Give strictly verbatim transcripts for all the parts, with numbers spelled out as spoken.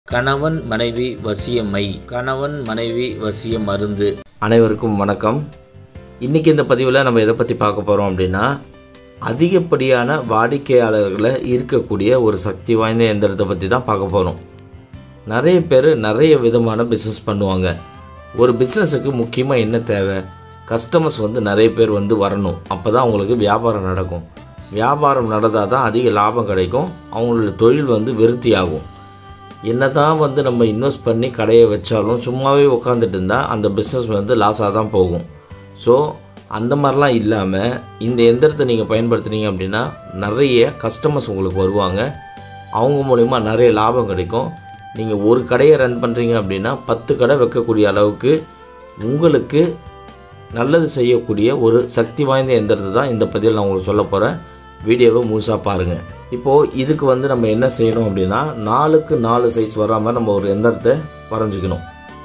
கணவன் மனைவி வசியமை கணவன் மனைவி வசிய மருந்து. அனைவருக்கும் வணக்கம். இன்றைக்கி இந்த பதிவில் நம்ம எதை பற்றி பார்க்க போகிறோம் அப்படின்னா, அதிகப்படியான வாடிக்கையாளர்களை இருக்கக்கூடிய ஒரு சக்தி வாய்ந்த எந்திரத்தை பற்றி தான் பார்க்க போகிறோம். நிறைய பேர் நிறைய விதமான பிஸ்னஸ் பண்ணுவாங்க. ஒரு பிஸ்னஸுக்கு முக்கியமாக என்ன தேவை? கஸ்டமர்ஸ் வந்து நிறைய பேர் வந்து வரணும். அப்போ தான் அவங்களுக்கு வியாபாரம் நடக்கும். வியாபாரம் நடந்தால் தான் அதிக லாபம் கிடைக்கும். அவங்களோட தொழில் வந்து விருத்தி ஆகும். என்ன தான் வந்து நம்ம இன்வெஸ்ட் பண்ணி கடையை வச்சாலும் சும்மாவே உட்காந்துட்டு இருந்தால் அந்த பிஸ்னஸ் வந்து லாஸாக தான் போகும். ஸோ அந்த மாதிரிலாம் இல்லாமல் இந்த எந்திரத்தை நீங்கள் பயன்படுத்துனீங்க அப்படின்னா நிறைய கஸ்டமர்ஸ் உங்களுக்கு வருவாங்க. அவங்க மூலிமா நிறைய லாபம் கிடைக்கும். நீங்கள் ஒரு கடையை ரன் பண்ணுறீங்க அப்படின்னா பத்து கடை வைக்கக்கூடிய அளவுக்கு உங்களுக்கு நல்லது செய்யக்கூடிய ஒரு சக்தி வாய்ந்த எந்திரத்தை தான் இந்த பதிவில் நான் உங்களுக்கு சொல்ல போகிறேன். வீடியோவை முழுசாக பாருங்கள். இப்போது இதுக்கு வந்து நம்ம என்ன செய்யணும் அப்படின்னா, நாலுக்கு நாலு சைஸ் வராமல் நம்ம ஒரு எந்திரத்தை வரைஞ்சிக்கணும்.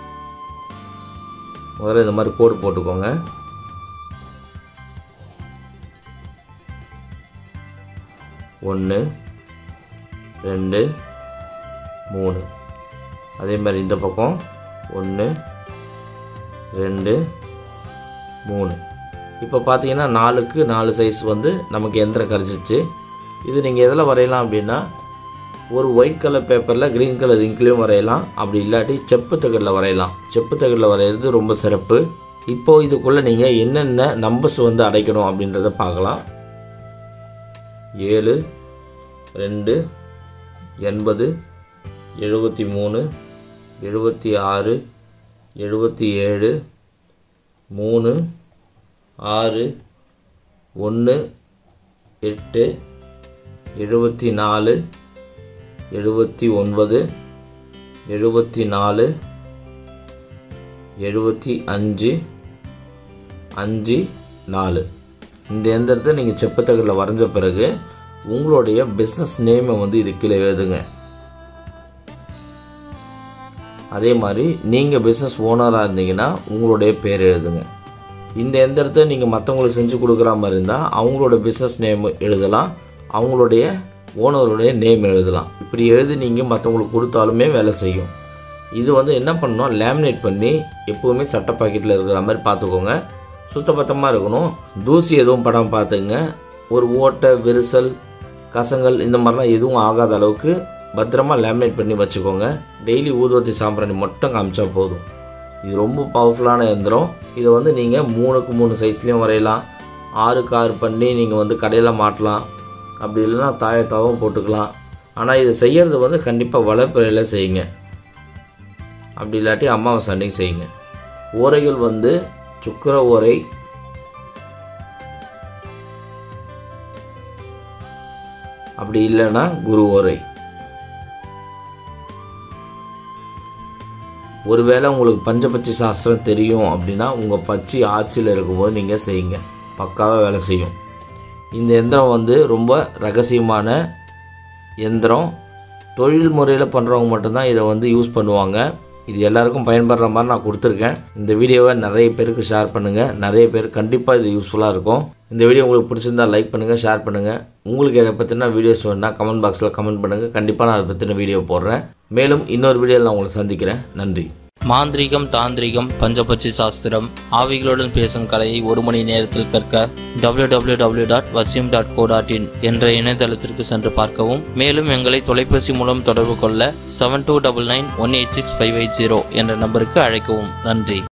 முதல்ல இந்த மாதிரி கோடு போட்டுக்கோங்க. ஒன்று ரெண்டு மூணு. அதே மாதிரி இந்த பக்கம் ஒன்று ரெண்டு மூணு. இப்போ பார்த்தீங்கன்னா நாலுக்கு நாலு சைஸ் வந்து நமக்கு எந்திரம் கிடச்சிச்சு. இது நீங்கள் எதில் வரையலாம் அப்படின்னா, ஒரு ஒயிட் கலர் பேப்பரில் க்ரீன் கலர் இங்க்லேயும் வரையலாம். அப்படி இல்லாட்டி செப்பு தகடில் வரையலாம். செப்பு தகடில் வரைகிறது ரொம்ப சிறப்பு. இப்போது இதுக்குள்ளே நீங்கள் என்னென்ன நம்பர்ஸ் வந்து அடைக்கணும் அப்படின்றத பார்க்கலாம். ஏழு ரெண்டு எண்பது எழுபத்தி மூணு எழுபத்தி ஆறு எழுபத்தி ஏழு மூணு ஆறு ஒன்று எட்டு எழுபத்தி நாலு எழுபத்தி ஒன்பது எழுபத்தி நாலு எழுபத்தி அஞ்சு அஞ்சு நாலு. இந்த எந்திரத்தை நீங்கள் செப்பத்தகடில் வரைஞ்ச பிறகு உங்களுடைய பிஸ்னஸ் நேமை வந்து இது கீழே எழுதுங்க. அதே மாதிரி நீங்கள் பிஸ்னஸ் ஓனராக இருந்தீங்கன்னா உங்களுடைய பேர் எழுதுங்க. இந்த எந்திரத்தை நீங்கள் மற்றவங்களுக்கு செஞ்சு கொடுக்குற மாதிரி இருந்தால் அவங்களோட பிஸ்னஸ் நேம் எழுதலாம், அவங்களுடைய ஓனருடைய நேம் எழுதலாம். இப்படி எழுதி நீங்கள் மற்றவங்களுக்கு கொடுத்தாலுமே வேலை செய்யும். இது வந்து என்ன பண்ணணும், லேமினேட் பண்ணி எப்போவுமே சட்டை பாக்கெட்டில் இருக்கிற மாதிரி பார்த்துக்கோங்க. சுத்தபத்தமாக இருக்கணும். தூசி எதுவும் படம் பார்த்துங்க. ஒரு ஓட்டை விரிசல் கசங்கள் இந்த மாதிரிலாம் எதுவும் ஆகாத அளவுக்கு பத்திரமா லேமினேட் பண்ணி வச்சுக்கோங்க. டெய்லி ஊதுவத்தி சாம்பிராணி மட்டும் காமிச்சா போதும். இது ரொம்ப பவர்ஃபுல்லான எந்திரம். இதை வந்து நீங்கள் மூணுக்கு மூணு சைஸ்லேயும் வரையலாம். ஆறுக்கு ஆறு பண்ணி நீங்கள் வந்து கடையில் மாட்டலாம். அப்படி இல்லைன்னா தாயத்தாவும் போட்டுக்கலாம். ஆனால் இதை செய்கிறது வந்து கண்டிப்பாக வளர்ப்பிறையில் செய்யுங்க. அப்படி இல்லாட்டி அமாவாசை அன்னைக்கு செய்யுங்க. ஓரைகள் வந்து சுக்கிர ஓரை, அப்படி இல்லைன்னா குரு ஓரை. ஒருவேளை உங்களுக்கு பஞ்சபட்சி சாஸ்திரம் தெரியும் அப்படின்னா உங்கள் பட்சி ஆட்சியில் இருக்கும்போது நீங்கள் செய்யுங்க. பக்காவாக வேலை செய்யும். இந்த எந்திரம் வந்து ரொம்ப ரகசியமான எந்திரம். தொழில் முறையில் பண்ணுறவங்க மட்டும்தான் இதை வந்து யூஸ் பண்ணுவாங்க. இது எல்லாருக்கும் பயன்படுற மாதிரி நான் கொடுத்துருக்கேன். இந்த வீடியோவை நிறைய பேருக்கு ஷேர் பண்ணுங்கள். நிறைய பேர் கண்டிப்பாக இது யூஸ்ஃபுல்லாக இருக்கும். இந்த வீடியோ உங்களுக்கு பிடிச்சிருந்தா லைக் பண்ணுங்கள், ஷேர் பண்ணுங்கள். உங்களுக்கு எதை பற்றின வீடியோஸ் வேணுன்னா கமெண்ட் பாக்ஸில் கமெண்ட் பண்ணுங்கள். கண்டிப்பாக நான் அதை பற்றின வீடியோ போடுறேன். மேலும் இன்னொரு வீடியோவில் நான் உங்களை சந்திக்கிறேன். நன்றி. மாந்திரீகம், தாந்திரிகம், பஞ்சபட்சி சாஸ்திரம், ஆவிகளுடன் பேசும் கலையை ஒரு மணி நேரத்தில் கற்க W W W dot Vasiyam dot co dot in என்ற இணையதளத்திற்கு சென்று பார்க்கவும். மேலும் எங்களை தொலைபேசி மூலம் தொடர்பு கொள்ள seven two double nine one eight six five eight zero என்ற நம்பருக்கு அழைக்கவும். நன்றி.